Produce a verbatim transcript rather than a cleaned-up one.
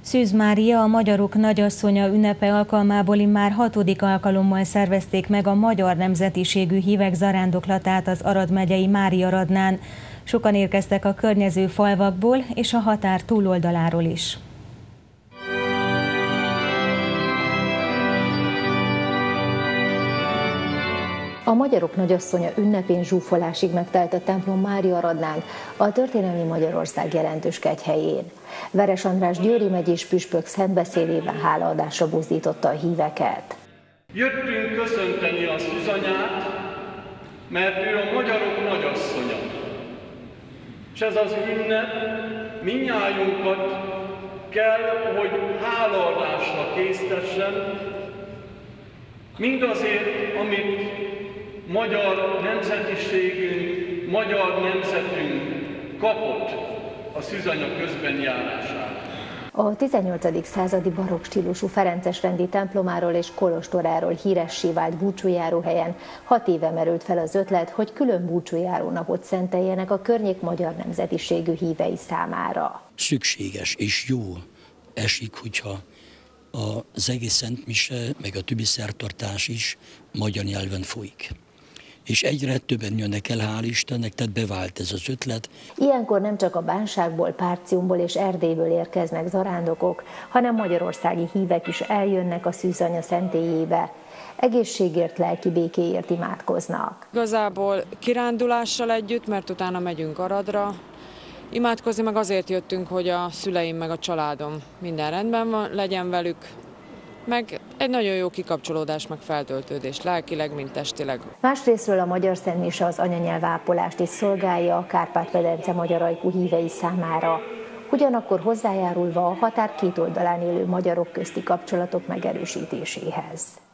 Szűz Mária, a magyarok nagyasszonya ünnepe alkalmából immár hatodik alkalommal szervezték meg a magyar nemzetiségű hívek zarándoklatát az Arad megyei Máriaradnán. Sokan érkeztek a környező falvakból és a határ túloldaláról is. A magyarok nagyasszonya ünnepén zsúfolásig megtelt a templom Máriaradnán, a történelmi Magyarország jelentős kegyhelyén. Veres András győri megyés püspök szentbeszédében hálaadásra buzdította a híveket. Jöttünk köszönteni a szűzanyát, mert ő a magyarok nagyasszonya. És ez az ünnep mindnyájunkat kell, hogy hálaadásra késztessen, mindazért, amit magyar nemzetiségünk, magyar nemzetünk kapott a szűzanya közbenjárását. A tizennyolcadik századi barokk stílusú ferences rendi templomáról és kolostoráról híressé vált búcsújáróhelyen hat éve merült fel az ötlet, hogy külön búcsújáró napot szenteljenek a környék magyar nemzetiségű hívei számára. Szükséges és jó esik, hogyha az egész szentmise, meg a többi szertartás is magyar nyelven folyik. És egyre többen jönnek el, hál' Istennek, tehát bevált ez az ötlet. Ilyenkor nem csak a Bánságból, Párciumból és Erdélyből érkeznek zarándokok, hanem magyarországi hívek is eljönnek a szűzanya szentélyébe. Egészségért, lelki békéért imádkoznak. Igazából kirándulással együtt, mert utána megyünk Aradra. Imádkozni meg azért jöttünk, hogy a szüleim meg a családom minden rendben van, legyen velük, meg egy nagyon jó kikapcsolódás, meg feltöltődés lelkileg, mint testileg. Másrésztről a magyar szentmise az anyanyelvápolást is szolgálja a Kárpát-medence magyarajkú hívei számára, ugyanakkor hozzájárulva a határ két oldalán élő magyarok közti kapcsolatok megerősítéséhez.